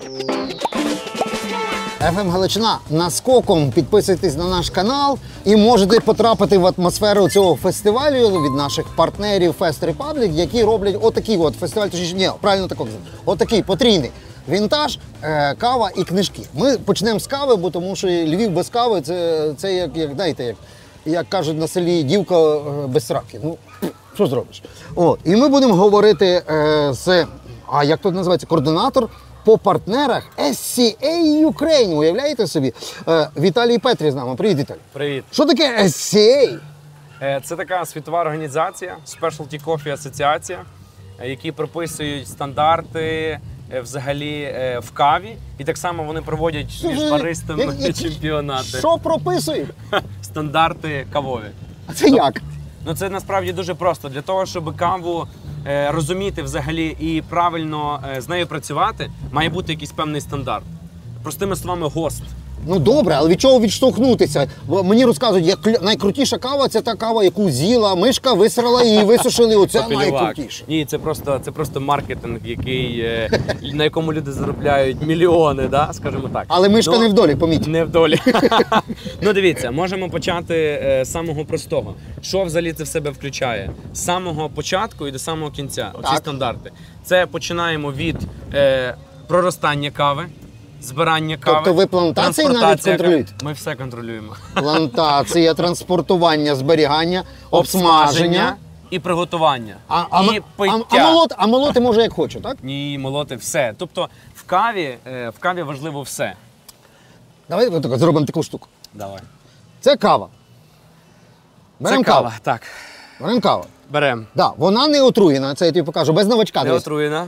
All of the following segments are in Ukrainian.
FM Галичина наскоком підписуйтесь на наш канал і можете потрапити в атмосферу цього фестивалю від наших партнерів Fest Republic, які роблять отакий от фестиваль, ні, правильно так казати, отакий потрійний вінтаж, кава і книжки. Ми почнемо з кави, бо тому що Львів без кави це як знаєте, як кажуть на селі, дівка без сраки. Ну, що зробиш? От. І ми будемо говорити з, як тут називається, координатор по партнерах SCA Ukraine. Уявляєте собі? Віталій Петрій з нами. Привіт, Віталій. Привіт. Що таке SCA? Це така світова організація, Specialty Coffee Асоціація, які прописують стандарти взагалі в каві. І так само вони проводять між баристами чемпіонати. Що прописують? Стандарти кавові. А це як? Ну це насправді дуже просто. Для того, щоб каву розуміти взагалі і правильно з нею працювати, має бути якийсь певний стандарт. Простими словами, ГОСТ. Ну добре, але від чого відштовхнутися? Бо мені розказують, як найкрутіша кава – це та кава, яку з'їла мишка, висрала її, висушили, оце найкрутіше. Ні, це просто маркетинг, на якому люди заробляють мільйони, да? Скажімо так. Але мишка не в долі, поміть. Не в долі. Ну дивіться, можемо почати з самого простого. Що взагалі це в себе включає? З самого початку і до самого кінця, оці стандарти. Це починаємо від проростання кави, збирання кави. Тобто ви плантації навіть контролюєте? Ми все контролюємо. Плантація, транспортування, зберігання, обсмаження і приготування, і пиття. А молоти може як хочу, так? Ні, молоти все. Тобто в каві важливо все. Давай зробимо таку штуку. Давай. Це кава. Беремо каву. Так. Беремо каву. Беремо. Да, вона не отруєна, це я тобі покажу, без новачка. Не отруєна.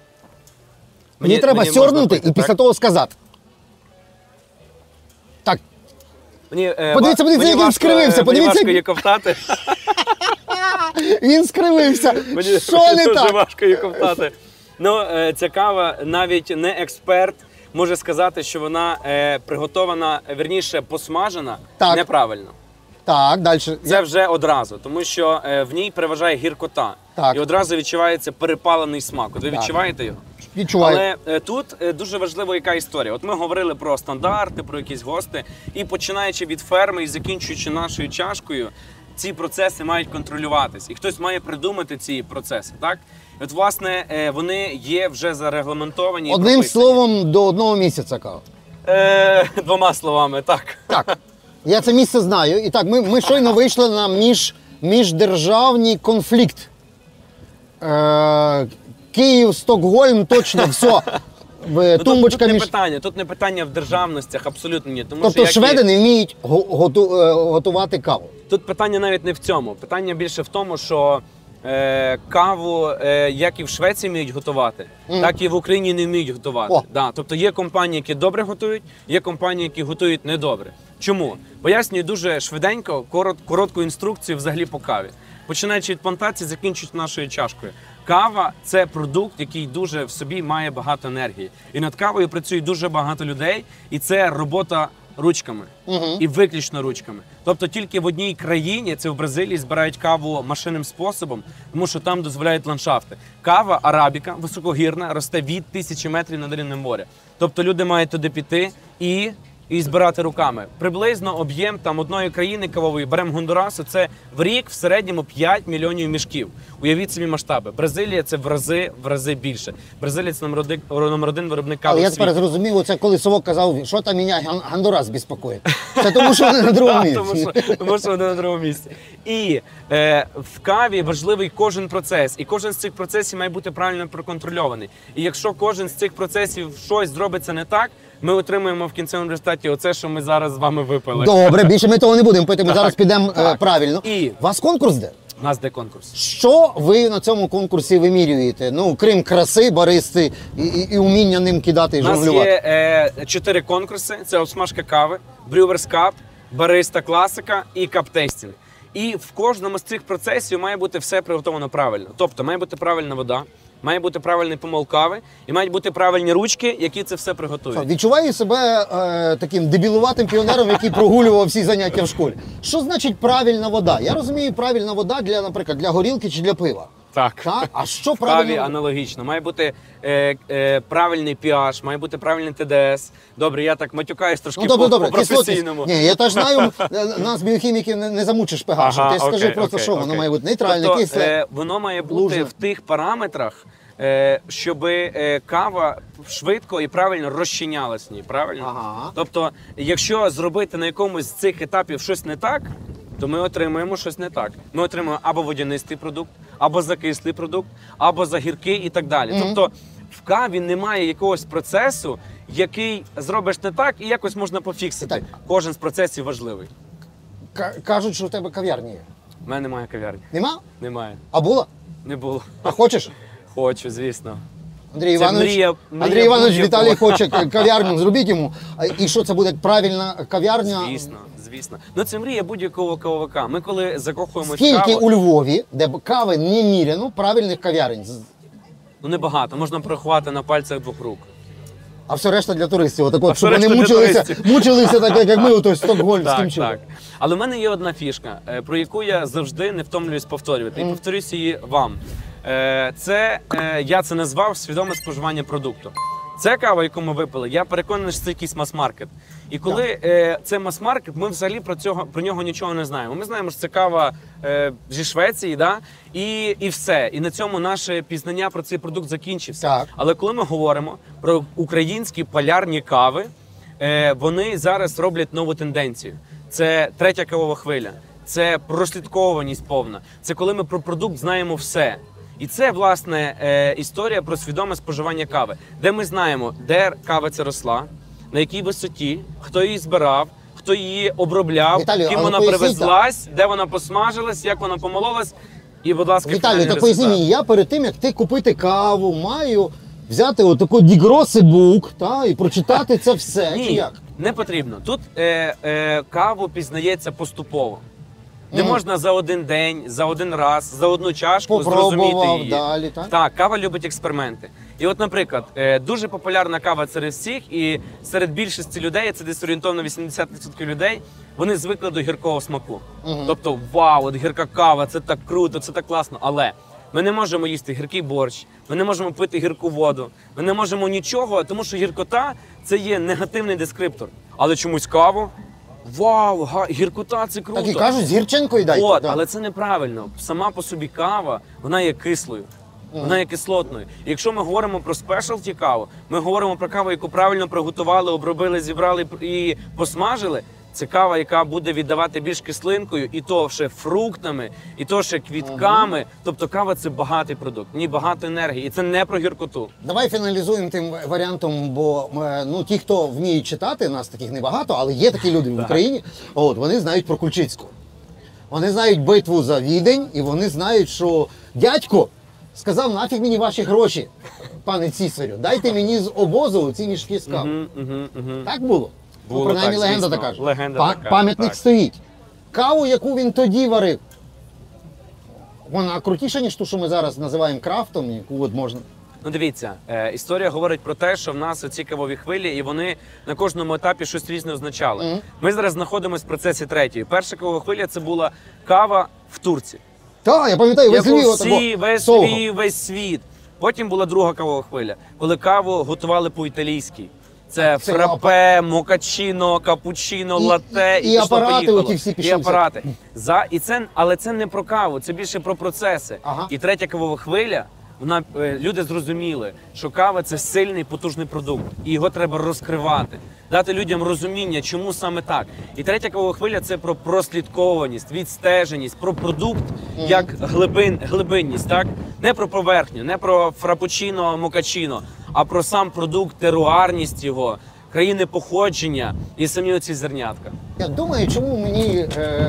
Мені треба сьорнути і після того сказати. Так. Подивіться, як він скривився. Мені важко її ковтати. Він скривився. Що не так? Дуже важко її ковтати. Ну, ця кава, навіть не експерт може сказати, що вона приготована, вірніше, посмажена неправильно. Так, далі. Це вже одразу, тому що в ній переважає гіркота. Так. І одразу відчувається перепалений смак. От ви відчуваєте його? Відчуваю. Але тут дуже важлива яка історія. От ми говорили про стандарти, про якісь ГОСТи, і починаючи від ферми і закінчуючи нашою чашкою, ці процеси мають контролюватись. І хтось має придумати ці процеси, так? І от, власне, вони є вже зарегламентовані. Одним словом, до 1 місяця кава. 2 словами, так. Так. Я це місце знаю. І так, ми щойно вийшли на міждержавний конфлікт. Київ, Стокгольм, точно, все. Тумбочка Тут не питання в державностях, абсолютно ні. Тому тобто шведи не вміють готувати каву? Тут питання навіть не в цьому. Питання більше в тому, що каву, як і в Швеції вміють готувати, так і в Україні не вміють готувати. Да. Тобто є компанії, які добре готують, є компанії, які готують недобре. Чому? Пояснюю дуже швиденько, коротку інструкцію взагалі по каві. Починаючи від плантації, закінчуючи нашою чашкою. Кава – це продукт, який дуже в собі має багато енергії. І над кавою працює дуже багато людей, і це робота ручками. І виключно ручками. Тобто тільки в одній країні, це в Бразилії, збирають каву машинним способом, тому що там дозволяють ландшафти. Кава арабіка, високогірна, росте від 1000 метрів над рівнем моря. Тобто люди мають туди піти і збирати руками. Приблизно об'єм одної країни кавової, беремо Гондурасу, це в рік в середньому 5 мільйонів мішків. Уявіть собі масштаби. Бразилія це в рази більше. Бразилія це номер 1 виробник кави в світі. Але я тепер зрозумів, оце коли Совок казав, що там мене Гондурас безпокоїть. Це тому, що вони на другому місці. Тому що вони на другому місці. І в каві важливий кожен процес. І кожен з цих процесів має бути правильно проконтрольований. І якщо кожен з цих процесів щось зробиться не так, ми отримуємо в кінцевому результаті оце, що ми зараз з вами випили. Добре, більше ми того не будемо пити, ми зараз підемо правильно. І у вас конкурс де? У нас де конкурс. Що ви на цьому конкурсі вимірюєте? Ну, крім краси, баристи і уміння ним кидати і жонглювати. У нас є 4 конкурси. Це обсмажка кави, Brewers Cup, бариста класика і кап-тестінг. І в кожному з цих процесів має бути все приготовлено правильно. Тобто має бути правильна вода, має бути правильний помол кави і мають бути правильні ручки, які це все приготують. Відчуваю себе таким дебілуватим піонером, який прогулював всі заняття в школі. Що значить правильна вода? Я розумію, правильна вода для, наприклад, для горілки чи для пива. Так. Так? А що В каві правильно? аналогічно. Має бути правильний pH, має бути правильний ТДС. Добре, я так матюкаюсь трошки Ну, добре, добре. по-професійному. Ні, я теж знаю, нас біохіміків не замучиш pH. Ти скажи просто, що воно має бути нейтральне, тобто, кисле. воно має бути лужне. в тих параметрах, щоб кава швидко і правильно розчинялась в ній, правильно? Ага. Тобто, якщо зробити на якомусь з цих етапів щось не так, то ми отримуємо щось не так. Ми отримуємо або водянистий продукт, або закислий продукт, або загіркий і так далі. Тобто в каві немає якогось процесу, який зробиш не так і якось можна пофіксити. Так. Кожен з процесів важливий. Кажуть, що у тебе кав'ярня є. У мене немає кав'ярні. Нема? Немає. А була? Не було. А хочеш? Хочу, звісно. Андрій Це Іванович, мрія Андрій Іванович, будь-якого. Віталій хоче кав'ярню, зробіть йому. І що це буде правильна кав'ярня? Звісно, звісно. Ну це мрія будь-якого кавовика. Ми коли закохуємось в Скільки каву, у Львові, де кави неміряно, правильних кав'ярень? ну небагато, можна порахувати на пальцях двох рук. А все решта для туристів. Отак от, А щоб все вони решта для мучилися так, як ми у той стокгольмським чином. Так. Але в мене є одна фішка, про яку я завжди не втомлююсь повторювати. І повторюсь її вам. Я це назвав свідоме споживання продукту. Це кава, яку ми випили, я переконаний, що це якийсь мас-маркет. І коли це мас-маркет, ми взагалі про нього нічого не знаємо. Ми знаємо, що це кава зі Швеції, да? І все. І на цьому наше пізнання про цей продукт закінчився. Так. Але коли ми говоримо про українські полярні кави, вони зараз роблять нову тенденцію. Це третя кавова хвиля, це прослідкованість повна. Це коли ми про продукт знаємо все. І це, власне, історія про свідоме споживання кави, де ми знаємо, де кава ця росла, на якій висоті, хто її збирав, хто її обробляв, Віталію, ким але вона поясніть, привезлась, де вона посмажилась, як вона помололась. І, будь ласка, Віталій, фінальний так поясні результат. мені, я перед тим, як ти купити каву, маю взяти отаку дігроси бук і прочитати це все. Чи Ні, як? не потрібно. Тут каву пізнається поступово. Не можна за один день, за один раз, за одну чашку зрозуміти Попробував її. далі, так? Так, кава любить експерименти. І от, наприклад, дуже популярна кава серед всіх, і серед більшості людей, це десь орієнтовно 80% людей, вони звикли до гіркого смаку. Тобто, вау, от гірка кава, це так круто, це так класно. Але ми не можемо їсти гіркий борщ, ми не можемо пити гірку воду, ми не можемо нічого, тому що гіркота – це є негативний дескриптор. Але чомусь каву, вау, гіркота – це круто. Так і кажуть, з гірчинкою дайте. От, да. але це неправильно. Сама по собі кава, вона є кислою. Вона є кислотною. І якщо ми говоримо про спешалті каву, ми говоримо про каву, яку правильно приготували, обробили, зібрали і посмажили. Це кава, яка буде віддавати більш кислинкою, і то ще фруктами, і то ще квітками. Тобто кава – це багатий продукт, в ній багато енергії. І це не про гіркоту. Давай фіналізуємо тим варіантом, бо ті, хто вміють читати, нас таких небагато, але є такі люди в Україні, вони знають про Кульчицьку. Вони знають битву за Відень, і вони знають, що дядько сказав, нафіг мені ваші гроші, пане цісарю, дайте мені з обозу ці мішки з кавою. Так було? Було принаймні так, легенда звісно. така каже. Легенда така, Пам'ятник так. стоїть. Каву, яку він тоді варив, вона крутіша, ніж ту, що ми зараз називаємо крафтом, яку от можна. Ну дивіться, історія говорить про те, що в нас оці кавові хвилі, і вони на кожному етапі щось різне означали. Ми зараз знаходимося в процесі третьої. Перша кавова хвиля – це була кава в Турці. Так, я пам'ятаю, весь Яку Львів всі, отако весь совго. Львів, весь світ. Потім була друга кавова хвиля, коли каву готували по-італійськи. Це Це фрапе, мокачино, капучино, латте і пішло, апарати поїхало. оті всі І пішли. апарати. Але це не про каву, це більше про процеси. Ага. І третя кавова хвиля, люди зрозуміли, що кава – це сильний, потужний продукт. І його треба розкривати, дати людям розуміння, чому саме так. І третя кавова хвиля – це про прослідкованість, відстеженість, про продукт як глибинність, так? Не про поверхню, не про фрапучино, мокачино, а про сам продукт, теруарність його, країни походження і самі оці зернятка. Я думаю, чому мені,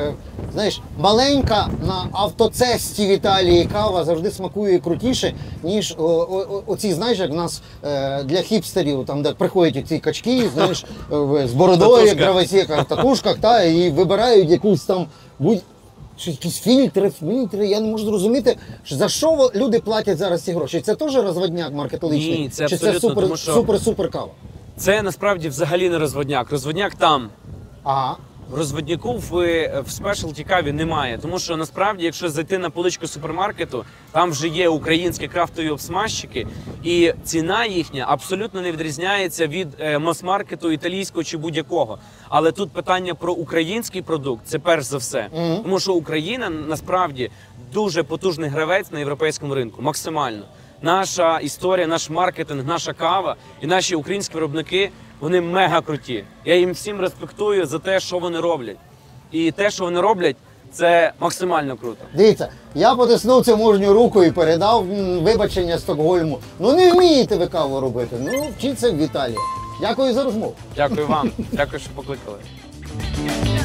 маленька на автоцесті в Італії кава завжди смакує крутіше, ніж оці, знаєш, як в нас для хіпстерів, там, де приходять ці качки, знаєш, з бородою, як дровосека, в татушках, і вибирають якусь там, якісь фільтри, я не можу зрозуміти, за що люди платять зараз ці гроші. Це теж розводняк маркетологічний? Ні, це чи абсолютно, це тому що- супер кава? Це насправді взагалі не розводняк. Розводняк там. Ага. розводнику в спешалті каві немає. Тому що насправді, якщо зайти на поличку супермаркету, там вже є українські крафтові обсмажчики, і ціна їхня абсолютно не відрізняється від мас-маркету італійського чи будь-якого. Але тут питання про український продукт, це перш за все. Тому що Україна насправді дуже потужний гравець на європейському ринку, максимально. Наша історія, наш маркетинг, наша кава і наші українські виробники, вони мега круті. Я їм всім респектую за те, що вони роблять. І те, що вони роблять, це максимально круто. Дивіться, я потиснув цю мужню руку і передав вибачення Стокгольму. Ну не вмієте ви каву робити, ну вчіться в Італії. Дякую за розмову. Дякую вам, дякую, що покликали.